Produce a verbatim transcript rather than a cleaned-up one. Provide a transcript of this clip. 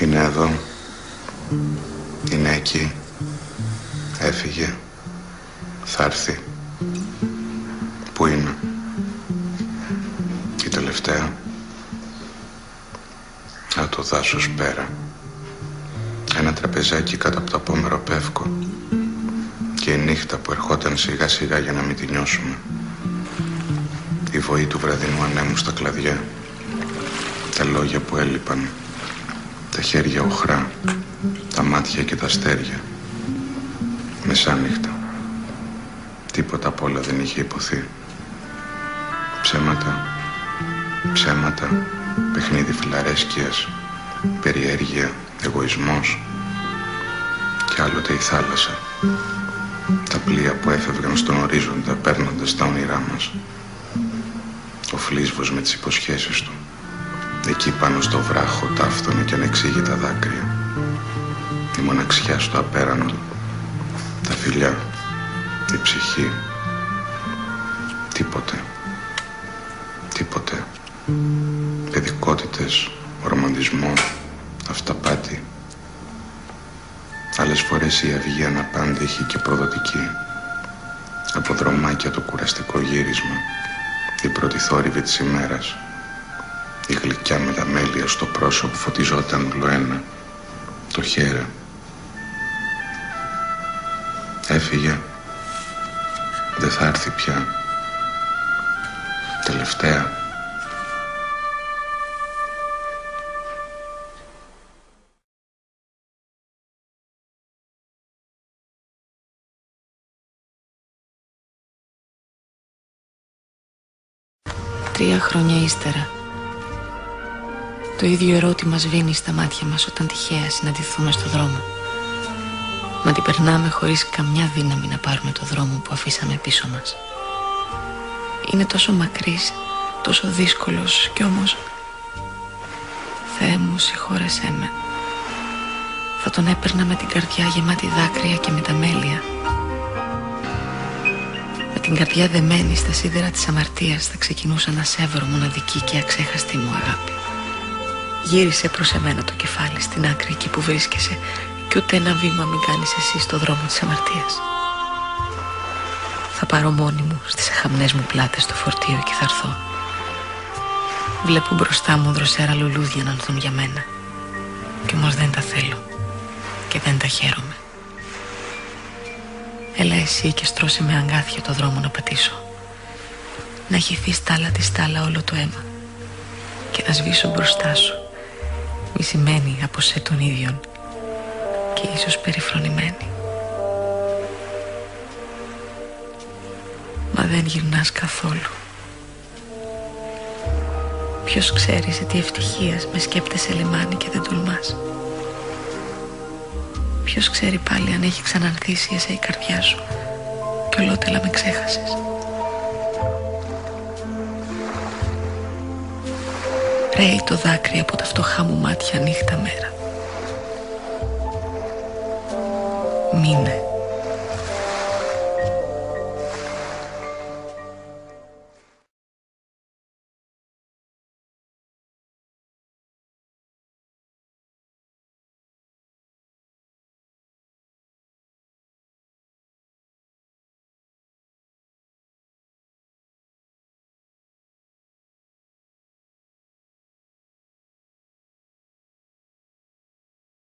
Είναι εδώ. Είναι εκεί. Έφυγε. Θα έρθει. Πού είναι? Η τελευταία. Από το δάσος πέρα. Ένα τραπεζάκι κάτω από το απόμερο πεύκο. Και η νύχτα που ερχόταν σιγά σιγά για να μην τη νιώσουμε. Η βοή του βραδινού ανέμου στα κλαδιά. Τα λόγια που έλειπαν. Τα χέρια οχρά. Τα μάτια και τα αστέρια. Μεσάνυχτα. Τίποτα απ' όλα δεν είχε υποθεί. Ψέματα. Ψέματα. Παιχνίδι φιλαρέσκειας. Περιέργεια. Εγωισμός. Και άλλοτε η θάλασσα. Τα πλοία που έφευγαν στον ορίζοντα παίρνοντας τα όνειρά μας. Ο φλίσβος με τις υποσχέσεις του. Εκεί πάνω στο βράχο ταύτωνε και ανεξήγητα δάκρυα. Η μοναξιά στο απέραντο. Τα φιλιά. Η ψυχή. Τίποτε. Τίποτε. Παιδικότητες. Ο ρομαντισμός. Αυταπάτη. Άλλες φορές η αυγή αναπάντεχη και προδοτική. Από δρομάκια το κουραστικό γύρισμα. Η πρώτη θόρυβη της ημέρας. Η γλυκιά μεταμέλεια στο πρόσωπο φωτιζόταν ολοένα. Το χέρι. Έφυγε. Δεν θα έρθει πια. Τελευταία. Τρία χρόνια ύστερα. Το ίδιο ερώτημα σβήνει στα μάτια μας όταν τυχαία συναντηθούμε στο δρόμο. Μα την περνάμε χωρίς καμιά δύναμη να πάρουμε το δρόμο που αφήσαμε πίσω μας. Είναι τόσο μακρύς, τόσο δύσκολος κι όμως... Θεέ μου, συγχώρεσέ με. Θα τον έπαιρνα με την καρδιά γεμάτη δάκρυα και μεταμέλεια. Με την καρδιά δεμένη στα σίδερα της αμαρτίας θα ξεκινούσα να σέβω μοναδική και αξέχαστη μου αγάπη. Γύρισε προς εμένα το κεφάλι στην άκρη εκεί που βρίσκεσαι κι ούτε ένα βήμα μην κάνεις εσύ στο δρόμο της αμαρτίας. Θα πάρω μόνη μου στις αχαμνές μου πλάτες το φορτίο και θα έρθω. Βλέπω μπροστά μου δροσέρα λουλούδια να ανθούν για μένα κι όμως δεν τα θέλω και δεν τα χαίρομαι. Έλα εσύ και στρώσε με αγκάθια το δρόμο να πατήσω. Να χυθεί στάλα τη στάλα όλο το αίμα και να σβήσω μπροστά σου, μισημένη από σε τον ίδιον και ίσως περιφρονημένη. Μα δεν γυρνάς καθόλου. Ποιος ξέρει σε τι ευτυχίας με σκέπτεσαι λιμάνι και δεν τολμάς. Ποιος ξέρει πάλι αν έχει ξαναρθίσει εσέ η καρδιά σου κι ολότελα με ξέχασες. Ρέει το δάκρυ από τα φτωχά μου μάτια νύχτα μέρα. Μείνε.